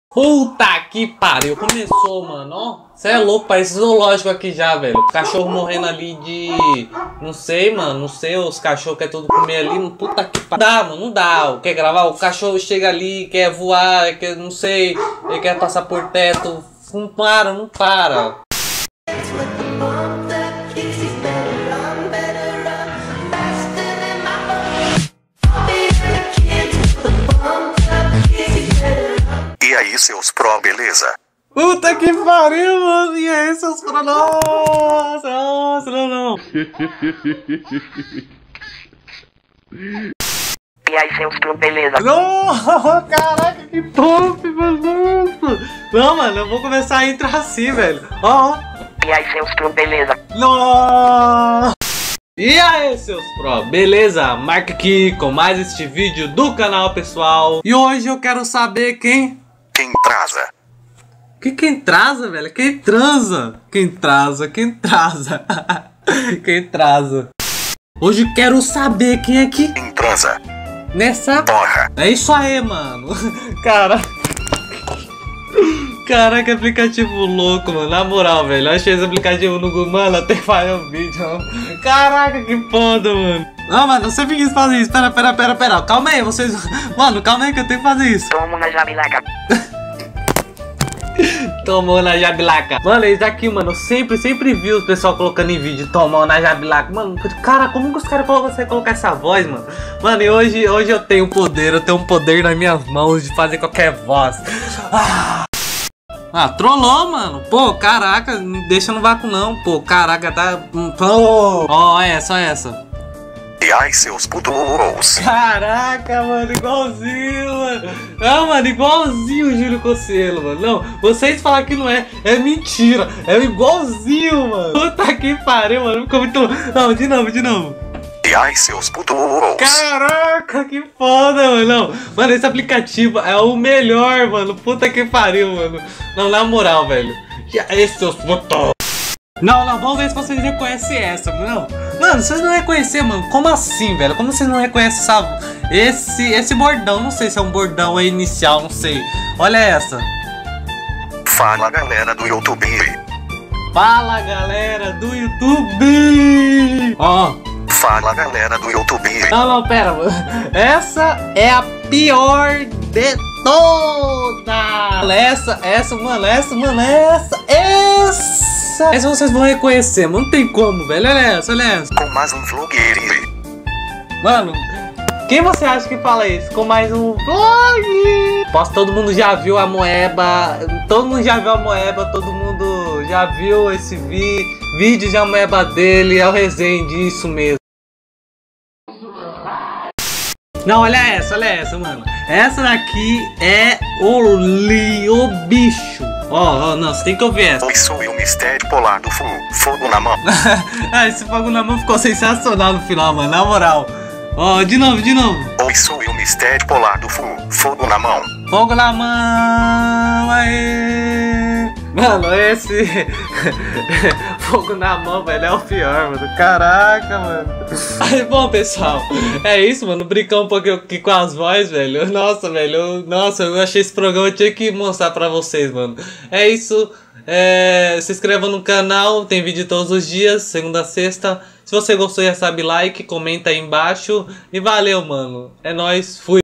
Puta que pariu, começou, mano, ó. Cê é louco, parece zoológico aqui já, velho. Cachorro morrendo ali de... Não sei, mano, não sei, os cachorros querem tudo comer ali. Puta que pariu. Não dá, mano, não dá. Quer gravar? O cachorro chega ali, quer voar, quer, não sei, ele quer passar por teto. Não para, não para. E aí, seus pró, beleza? Puta que pariu, mano. E aí, seus pró? Nossa, não. E aí, seus pró, beleza? Não, caraca, que top, mano. Não, mano, eu vou começar a entrar assim, velho. Ó. E aí, seus pró, beleza? Não. E aí, seus pró, beleza? Marca aqui com mais este vídeo do canal, pessoal. E hoje eu quero saber quem Traza. Quem transa, velho? Quem transa? Quem transa? Quem transa? Hoje eu quero saber quem é que Transa. nessa Porra. É isso aí, mano. Caraca, que aplicativo louco, mano. Na moral, velho. Eu achei esse aplicativo no Google, mano, até falha o vídeo, mano. Caraca, que foda, mano. Não, mano, você quis fazer isso. Pera. Calma aí, vocês... Mano, calma aí que eu tenho que fazer isso. Tomo na jabilaca. Tomou na jabilaca. Mano, isso daqui, mano, eu sempre vi os pessoal colocando em vídeo. Tomou na jabilaca. Mano, cara, como que os caras conseguem colocar essa voz, mano? Mano, e hoje eu tenho poder. Eu tenho um poder nas minhas mãos de fazer qualquer voz. Trollou, mano. Pô, caraca, não deixa no vácuo não. Pô, caraca, tá... Ó, essa. E aí, seus putos. Caraca, mano, igualzinho, mano. Não, mano, igualzinho o Júlio Cocielo, mano. Não, vocês falam que não é mentira. É igualzinho, mano. Puta que pariu, mano. Ficou muito... Não, de novo. E aí, seus putos. Caraca, que foda, mano. Não, mano, esse aplicativo é o melhor, mano. Puta que pariu, mano. Não, na moral, velho. Esse seus putos. Não, vamos ver se vocês reconhecem essa, não. Mano, vocês não reconhecem, mano. Como assim, velho? Como vocês não reconhecem esse bordão? Não sei se é um bordão aí inicial, não sei. Olha essa. Fala, galera do YouTube. Fala, galera do YouTube. Ó. Fala, galera do YouTube. Não, pera, mano. Essa é a pior de todas. Essa vocês vão reconhecer, mano. Não tem como, velho. Olha essa. Com mais um vlogger. Mano, quem você acha que fala isso? Com mais um vlog. Todo mundo já viu a Moeba. Todo mundo já viu esse vídeo de a Moeba dele. É o Resende, isso mesmo. Não, olha essa, mano. Essa daqui é o bicho. Ó, não, você tem que ouvir essa. Oi, sou o mistério polar do fogo na mão. Esse fogo na mão ficou sensacional no final, mano, na moral. Ó, de novo. Oi, sou o mistério polar do fogo na mão. Fogo na mão, aê. Mano, esse fogo na mão, velho, é o pior, mano. Caraca, mano. Aí, bom, pessoal, é isso, mano. Brincar um pouquinho aqui com as vozes, velho. Nossa, velho. Eu achei esse programa, eu tinha que mostrar pra vocês, mano. É isso. Se inscreva no canal, tem vídeo todos os dias, segunda a sexta. Se você gostou, já sabe, like, comenta aí embaixo. E valeu, mano. É nóis, fui.